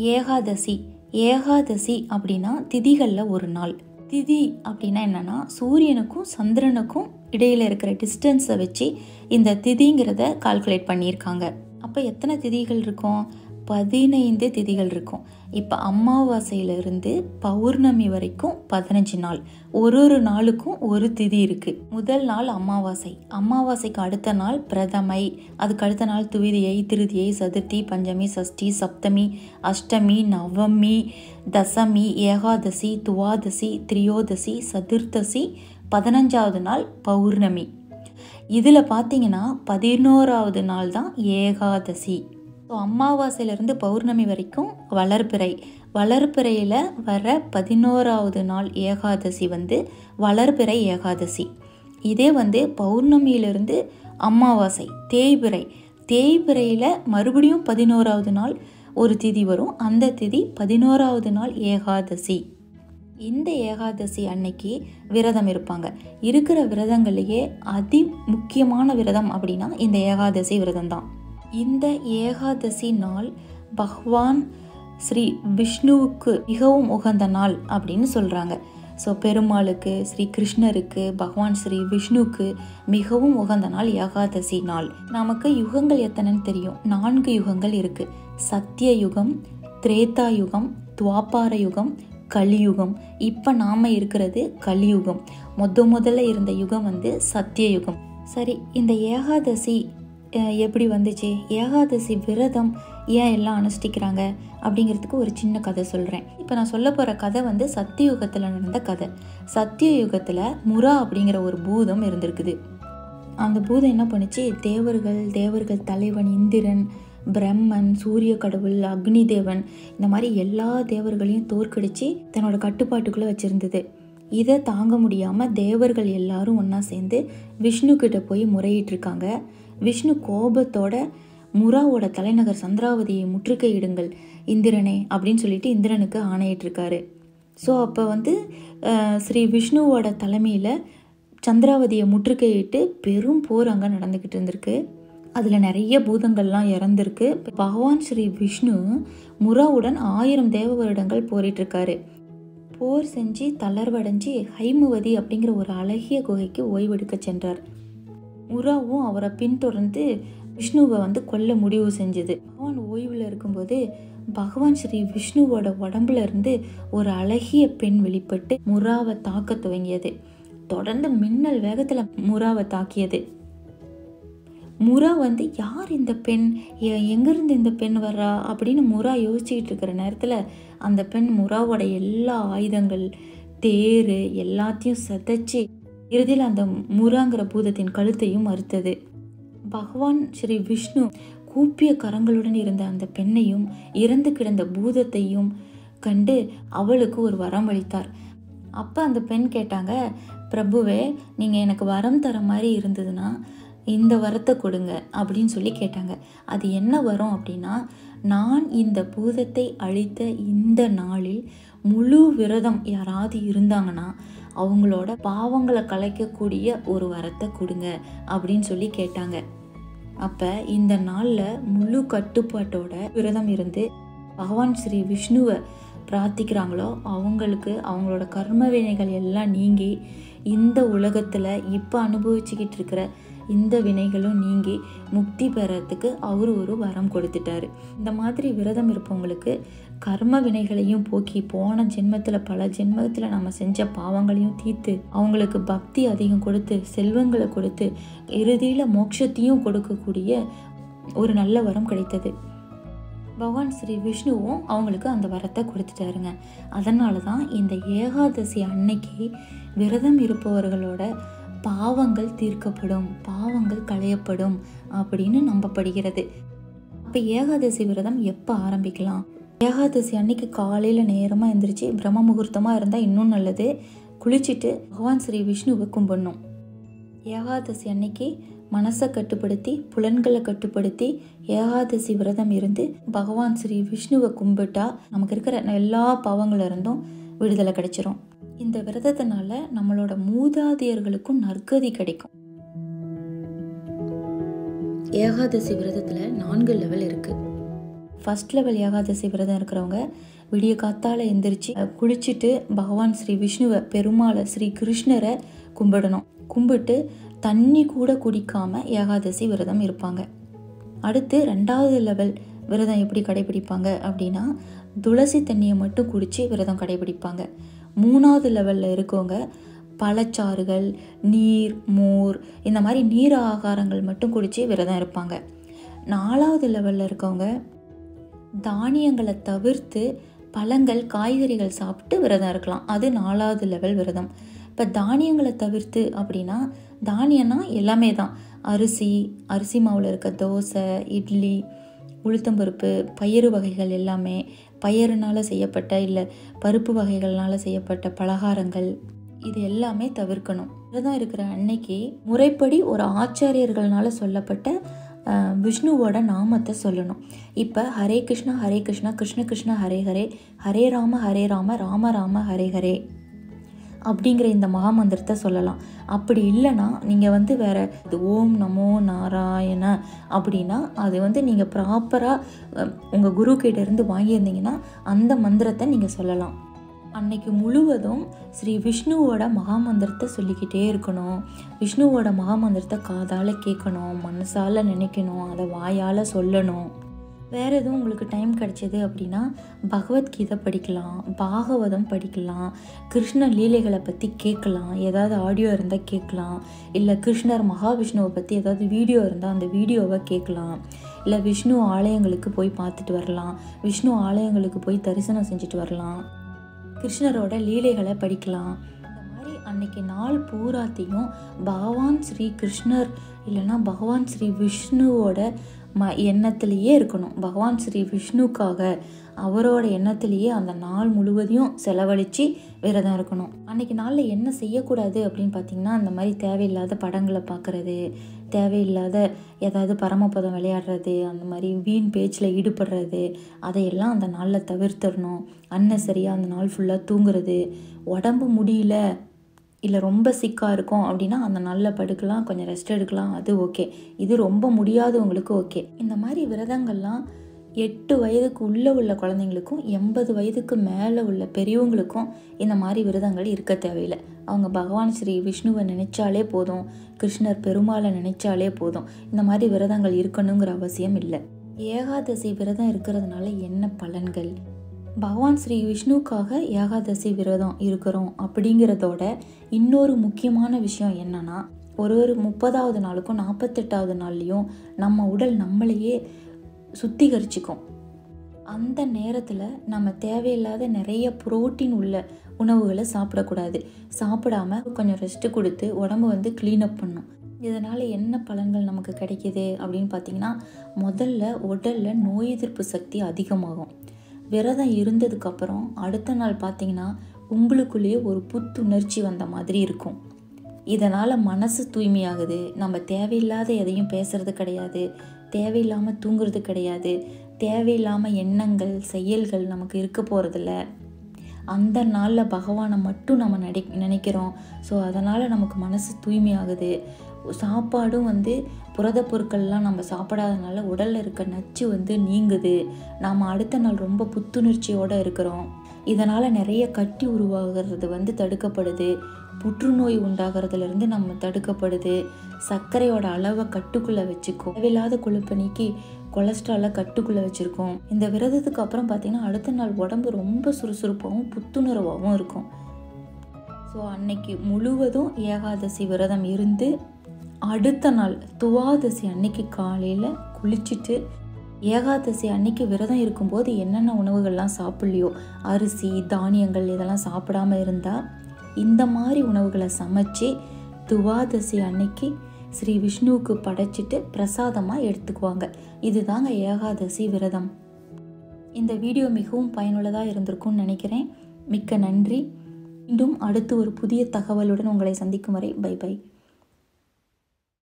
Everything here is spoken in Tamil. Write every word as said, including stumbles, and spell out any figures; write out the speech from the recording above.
ஏகாதசி. ஏகாதசி அப்படின்னா திதிகளில் ஒரு நாள். திதி அப்படின்னா என்னன்னா சூரியனுக்கும் சந்திரனுக்கும் இடையில இருக்கிற டிஸ்டன்ஸை வச்சு இந்த திதிங்கிறத கால்குலேட் பண்ணியிருக்காங்க. அப்போ எத்தனை திதிகள் இருக்கும்? பதினைந்து திதிகள் இருக்கும். இப்போ அமாவாசையிலிருந்து பௌர்ணமி வரைக்கும் பதினஞ்சு நாள். ஒரு ஒரு நாளுக்கும் ஒரு திதி இருக்கு. முதல் நாள் அமாவாசை. அமாவாசைக்கு அடுத்த நாள் பிரதமை, அதுக்கு அடுத்த நாள் துவிதியை, திருதியை, சதுர்த்தி, பஞ்சமி, சஷ்டி, சப்தமி, அஷ்டமி, நவமி, தசமி, ஏகாதசி, துவாதசி, திரியோதசி, சதுர்த்தசி, பதினஞ்சாவது நாள் பௌர்ணமி. இதில் பார்த்தீங்கன்னா பதினோராவது நாள் தான் ஏகாதசி. ஸோ அமாவாசையிலேருந்து பௌர்ணமி வரைக்கும் வளர்பிறை. வளர்பிறையில் வர பதினோராவது நாள் ஏகாதசி வந்து வளர்பிறை ஏகாதசி. இதே வந்து பௌர்ணமியிலிருந்து அமாவாசை தேய்பிறை. தேய்பிறையில் மறுபடியும் பதினோராவது நாள் ஒரு திதி வரும். அந்த திதி பதினோராவது நாள் ஏகாதசி. இந்த ஏகாதசி அன்னைக்கு விரதம் இருப்பாங்க. இருக்கிற விரதங்களையே அதி முக்கியமான விரதம் அப்படின்னா இந்த ஏகாதசி விரதம் தான். இந்த ஏகாதசி நாள் பகவான் ஸ்ரீ விஷ்ணுவுக்கு மிகவும் உகந்த நாள் அப்படின்னு சொல்கிறாங்க. ஸோ பெருமாளுக்கு, ஸ்ரீ கிருஷ்ணருக்கு, பகவான் ஸ்ரீ விஷ்ணுவுக்கு மிகவும் உகந்த நாள் ஏகாதசி நாள். நமக்கு யுகங்கள் எத்தனைன்னு தெரியும். நான்கு யுகங்கள் இருக்குது. சத்திய யுகம், திரேதா யுகம், துவாபார யுகம், கலியுகம். இப்போ நாம் இருக்கிறது கலியுகம். முத முதல்ல இருந்த யுகம் வந்து சத்திய யுகம். சரி, இந்த ஏகாதசி எப்படி வந்துச்சு? ஏகாதசி விரதம் ஏன் எல்லாம் அனுஷ்டிக்கிறாங்க அப்படிங்கிறதுக்கு ஒரு சின்ன கதை சொல்கிறேன். இப்போ நான் சொல்ல போகிற கதை வந்து சத்தியுகத்தில் நடந்த கதை. சத்தியுகத்தில் முரா அப்படிங்கிற ஒரு பூதம் இருந்திருக்குது. அந்த பூதம் என்ன பண்ணுச்சு? தேவர்கள் தேவர்கள் தலைவன் இந்திரன், பிரம்மன், சூரிய கடவுள், அக்னி தேவன், இந்த மாதிரி எல்லா தேவர்களையும் தோற்கடிச்சு தன்னோட கட்டுப்பாட்டுக்குள்ளே வச்சுருந்தது. இதை தாங்க முடியாமல் தேவர்கள் எல்லாரும் ஒன்றா சேர்ந்து விஷ்ணு கிட்ட போய் முறையிட்டிருக்காங்க. விஷ்ணு கோபத்தோட முராவோட தலைநகர் சந்திராவதியை முற்றுகையிடுங்கள் இந்திரனே அப்படின்னு சொல்லிட்டு இந்திரனுக்கு ஆணையிட்டிருக்காரு. ஸோ அப்போ வந்து ஸ்ரீ விஷ்ணுவோட தலைமையில் சந்திராவதியை முற்றுகையிட்டு பெரும் போர் அங்கே நடந்துக்கிட்டு இருந்திருக்கு. அதில் நிறைய பூதங்கள்லாம் இறந்துருக்கு. பகவான் ஸ்ரீ விஷ்ணு முராவுடன் ஆயிரம் தேவ வருடங்கள் போரிட்டிருக்காரு. போர் செஞ்சு தளர்வடைஞ்சு ஹைமுவதி அப்படிங்கிற ஒரு அழகிய குகைக்கு ஓய்வெடுக்க சென்றார். முராவும் அவரை பின்தொடர்ந்து விஷ்ணுவை வந்து கொல்ல முடிவு செஞ்சது. பகவான் ஓய்வில் இருக்கும்போது பகவான் ஸ்ரீ விஷ்ணுவோட உடம்புல இருந்து ஒரு அழகிய பெண் வெளிப்பட்டு முராவை தாக்க துவங்கியது. தொடர்ந்து மின்னல் வேகத்தில் முராவை தாக்கியது. முரா வந்து யார் இந்த பெண், எங்கேருந்து இந்த பெண் வர்றா அப்படின்னு முரா யோசிச்சுக்கிட்டு இருக்கிற நேரத்தில் அந்த பெண் முராவோட எல்லா ஆயுதங்கள், தேர் எல்லாத்தையும் சதைச்சு இறுதியில் அந்த முராங்கிற பூதத்தின் கழுத்தையும் அறுத்தது. பகவான் ஸ்ரீ விஷ்ணு கூப்பிய கரங்களுடன் இருந்த அந்த பெண்ணையும் இறந்து கிடந்த பூதத்தையும் கண்டு அவளுக்கு ஒரு வரம் அளித்தார். அப்போ அந்த பெண் கேட்டாங்க, பிரபுவே, நீங்கள் எனக்கு வரம் தர மாதிரி இருந்ததுன்னா இந்த வரத்தை கொடுங்க அப்படின்னு சொல்லி கேட்டாங்க. அது என்ன வரும் அப்படின்னா, நான் இந்த பூதத்தை அழித்த இந்த நாளில் முழு விரதம் யாராவது இருந்தாங்கன்னா அவங்களோட பாவங்களை கலைக்கக்கூடிய ஒரு வரத்தை கொடுங்க அப்படின்னு சொல்லி கேட்டாங்க. அப்போ இந்த நாளில் முழு கட்டுப்பாட்டோட விரதம் இருந்து பகவான் ஸ்ரீ விஷ்ணுவை பிரார்த்திக்கிறாங்களோ அவங்களுக்கு அவங்களோட கர்ம வினைகள் எல்லாம் நீங்கி இந்த உலகத்தில் இப்போ அனுபவிச்சுக்கிட்டு இருக்கிற இந்த வினைகளும் நீங்கி முக்தி பெறத்துக்கு அவர் ஒரு வரம் கொடுத்துட்டாரு. இந்த மாதிரி விரதம் இருப்பவங்களுக்கு கர்ம வினைகளையும் போக்கி போன ஜென்மத்தில் பல ஜென்மத்தில் நம்ம செஞ்ச பாவங்களையும் தீர்த்து அவங்களுக்கு பக்தி அதிகம் கொடுத்து செல்வங்களை கொடுத்து இறுதியில் மோட்சத்தையும் கொடுக்கக்கூடிய ஒரு நல்ல வரம் கிடைத்தது. பகவான் ஸ்ரீ விஷ்ணுவும் அவங்களுக்கு அந்த வரத்தை கொடுத்துட்டாருங்க. அதனால தான் இந்த ஏகாதசி அன்னைக்கு விரதம் இருப்பவர்களோட பாவங்கள் தீர்க்கப்படும், பாவங்கள் களையப்படும் அப்படின்னு நம்பப்படுகிறது. அப்போ ஏகாதசி விரதம் எப்போ ஆரம்பிக்கலாம்? ஏகாதசி அன்னைக்கு காலையில் நேரமாக எழுந்திரிச்சு பிரம்ம முகூர்த்தமாக இருந்தால் இன்னும் நல்லது. குளிச்சுட்டு பகவான் ஸ்ரீ விஷ்ணுவை கும்பிடணும். ஏகாதசி அன்னைக்கு மனசை கட்டுப்படுத்தி புலன்களை கட்டுப்படுத்தி ஏகாதசி விரதம் இருந்து பகவான் ஸ்ரீ விஷ்ணுவை கும்பிட்டா நமக்கு இருக்கிற எல்லா பாவங்கள்ல இருந்தும் விடுதலை கிடைச்சிரும். இந்த விரதத்தினால நம்மளோட மூதாதையர்களுக்கும் நற்கதி கிடைக்கும். ஏகாதசி விரதத்தில் நான்கு லெவல் இருக்கு. ஃபஸ்ட் லெவல் ஏகாதசி விரதம் இருக்கிறவங்க விடிய காத்தால் எந்திரிச்சு குளிச்சுட்டு பகவான் ஸ்ரீ விஷ்ணுவை, பெருமாளை, ஸ்ரீ கிருஷ்ணரை கும்பிடணும். கும்பிட்டு தண்ணி கூட குடிக்காமல் ஏகாதசி விரதம் இருப்பாங்க. அடுத்து ரெண்டாவது லெவல் விரதம் எப்படி கடைபிடிப்பாங்க அப்படின்னா, துளசி தண்ணியை மட்டும் குடித்து விரதம் கடைபிடிப்பாங்க. மூணாவது லெவலில் இருக்கவங்க பழச்சாறுகள், நீர், மோர் இந்த மாதிரி நீர் ஆகாரங்கள் மட்டும் குடித்து விரதம் இருப்பாங்க. நாலாவது லெவலில் இருக்கவங்க தானியங்களை தவிர்த்து பழங்கள், காய்கறிகள் சாப்பிட்டு விரதம் இருக்கலாம். அது நாலாவது லெவல் விரதம். இப்போ தானியங்களை தவிர்த்து அப்படின்னா, தானியம்னா எல்லாமே தான். அரிசி, அரிசி மாவில் இருக்க தோசை, இட்லி, உளுத்தம்பருப்பு, பயிறு வகைகள் எல்லாமே, பயிறுனால் செய்யப்பட்ட இல்லை பருப்பு வகைகள்னால் செய்யப்பட்ட பலகாரங்கள், இது எல்லாமே தவிர்க்கணும். விரதம் இருக்கிற அன்னைக்கு முறைப்படி ஒரு ஆச்சாரியர்களால் சொல்லப்பட்ட விஷ்ணுவோட நாமத்தை சொல்லணும். இப்போ ஹரே கிருஷ்ணா ஹரே கிருஷ்ணா கிருஷ்ண கிருஷ்ண ஹரே ஹரே, ஹரே ராம ஹரே ராம ராம ராம ஹரே ஹரே அப்படிங்கிற இந்த மகாமந்திரத்தை சொல்லலாம். அப்படி இல்லைன்னா நீங்கள் வந்து வேறு இது ஓம் நமோ நாராயண அப்படின்னா அது வந்து நீங்கள் ப்ராப்பராக உங்கள் குரு கிட்ட இருந்து வாங்கியிருந்தீங்கன்னா அந்த மந்திரத்தை நீங்கள் சொல்லலாம். அன்னைக்கு முழுவதும் ஸ்ரீ விஷ்ணுவோட மகாமந்திரத்தை சொல்லிக்கிட்டே இருக்கணும். விஷ்ணுவோட மகாமந்திரத்தை காதால் கேட்கணும், மனசால் நினைக்கணும், அதை வாயால் சொல்லணும். வேறு எதுவும் உங்களுக்கு டைம் கிடச்சிது அப்படின்னா பகவத்கீதை படிக்கலாம், பாகவதம் படிக்கலாம், கிருஷ்ண லீலைகளை பற்றி கேட்கலாம், ஏதாவது ஆடியோ இருந்தால் கேட்கலாம், இல்லை கிருஷ்ணர் மகாவிஷ்ணுவை பற்றி ஏதாவது வீடியோ இருந்தால் அந்த வீடியோவை கேட்கலாம், இல்லை விஷ்ணு ஆலயங்களுக்கு போய் பார்த்துட்டு வரலாம், விஷ்ணு ஆலயங்களுக்கு போய் தரிசனம் செஞ்சுட்டு வரலாம், கிருஷ்ணரோட லீலைகளை படிக்கலாம். இந்த மாதிரி அன்னைக்கு நாள் பூராத்தையும் பகவான் ஸ்ரீ கிருஷ்ணர் இல்லைன்னா பகவான் ஸ்ரீ விஷ்ணுவோட ம எண்ணத்திலேயே இருக்கணும். பகவான் ஸ்ரீ விஷ்ணுக்காக அவரோட எண்ணத்திலேயே அந்த நாள் முழுவதையும் செலவழித்து விரதம் இருக்கணும். அன்றைக்கி நாளில் என்ன செய்யக்கூடாது அப்படின்னு பார்த்திங்கன்னா, அந்த மாதிரி தேவையில்லாத படங்களை பார்க்குறது, தேவையில்லாத ஏதாவது பரமபதம் விளையாடுறது, அந்த மாதிரி வீண் பேச்சில் ஈடுபடுறது, அதையெல்லாம் அந்த நாளில் தவிர்த்துடணும். அன்னசரியாக அந்த நாள் ஃபுல்லாக தூங்குறது, உடம்பு முடியல இல்லை ரொம்ப சிக்காக இருக்கும் அப்படின்னா அந்த நாளில் படுக்கலாம், கொஞ்சம் ரெஸ்ட் எடுக்கலாம், அது ஓகே. இது ரொம்ப முடியாதவங்களுக்கு ஓகே. இந்த மாதிரி விரதங்கள்லாம் எட்டு வயதுக்கு உள்ளே உள்ள குழந்தைங்களுக்கும் எண்பது வயதுக்கு மேலே உள்ள பெரியவங்களுக்கும் இந்த மாதிரி விரதங்கள் இருக்க தேவையில்லை. அவங்க பகவான் ஸ்ரீ விஷ்ணுவை நினைச்சாலே போதும், கிருஷ்ணர் பெருமாளை நினைச்சாலே போதும். இந்த மாதிரி விரதங்கள் இருக்கணுங்கிற அவசியம் இல்லை. ஏகாதசி விரதம் இருக்கிறதுனால என்ன பலன்கள்? பகவான் ஸ்ரீ விஷ்ணுக்காக ஏகாதசி விரதம் இருக்கிறோம் அப்படிங்கிறதோட இன்னொரு முக்கியமான விஷயம் என்னன்னா, ஒரு ஒரு முப்பதாவது நாளுக்கும் நாற்பத்தெட்டாவது நாள்லையும் நம்ம உடல் நம்மளையே சுத்திகரிச்சுக்கும். அந்த நேரத்தில் நம்ம தேவையில்லாத நிறைய புரோட்டீன் உள்ள உணவுகளை சாப்பிடக்கூடாது. சாப்பிடாம கொஞ்சம் ரெஸ்ட்டு கொடுத்து உடம்பு வந்து க்ளீனப் பண்ணும். இதனால் என்ன பலன்கள் நமக்கு கிடைக்கிது அப்படின்னு பார்த்திங்கன்னா, முதல்ல உடலில் நோய் எதிர்ப்பு சக்தி அதிகமாகும். விரதம் இருந்ததுக்கப்புறம் அடுத்த நாள் பார்த்திங்கன்னா உங்களுக்குள்ளேயே ஒரு புத்துணர்ச்சி வந்த மாதிரி இருக்கும். இதனால் மனசு தூய்மையாகுது. நம்ம தேவையில்லாத எதையும் பேசுறது கிடையாது, தேவையில்லாமல் தூங்குறது கிடையாது, தேவையில்லாமல் எண்ணங்கள் செயல்கள் நமக்கு இருக்க போகிறதில்ல. அந்த நாளில் பகவானை மட்டும் நம்ம நடி நினைக்கிறோம் ஸோ அதனால் நமக்கு மனசு தூய்மையாகுது. சாப்பாடும் வந்து புரத பொருட்கள்லாம் நம்ம சாப்பிடாதனால உடலில் இருக்க நச்சு வந்து நீங்குது. நாம் அடுத்த நாள் ரொம்ப புத்துணர்ச்சியோடு இருக்கிறோம். இதனால் நிறைய கட்டி உருவாகிறது வந்து தடுக்கப்படுது. புற்றுநோய் உண்டாகிறதுலேருந்து நம்ம தடுக்கப்படுது. சர்க்கரையோட அளவை கட்டுக்குள்ளே வச்சுக்கும். தேவையில்லாத கொழுப்பை நீக்கி கொலஸ்ட்ராலை கட்டுக்குள்ளே வச்சுருக்கோம். இந்த விரதத்துக்கு அப்புறம் பார்த்திங்கன்னா அடுத்த நாள் உடம்பு ரொம்ப சுறுசுறுப்பாகவும் புத்துணர்வாகவும் இருக்கும். ஸோ அன்னைக்கு முழுவதும் ஏகாதசி விரதம் இருந்து அடுத்த நாள் துவாதசி அன்னைக்கு காலையில் குளிச்சுட்டு ஏகாதசி அன்னைக்கு விரதம் இருக்கும்போது என்னென்ன உணவுகள்லாம் சாப்பிட்லையோ, அரிசி, தானியங்கள் இதெல்லாம் சாப்பிடாம இருந்தால் இந்த மாதிரி உணவுகளை சமைச்சு துவாதசி அன்னைக்கு ஸ்ரீ விஷ்ணுவுக்கு படைச்சிட்டு பிரசாதமாக எடுத்துக்குவாங்க. இதுதாங்க ஏகாதசி விரதம். இந்த வீடியோ மிகவும் பயனுள்ளதாக இருந்திருக்கும்னு நினைக்கிறேன். மிக்க நன்றி. மீண்டும் அடுத்து ஒரு புதிய தகவலுடன் உங்களை சந்திக்கும் வரை பை பை.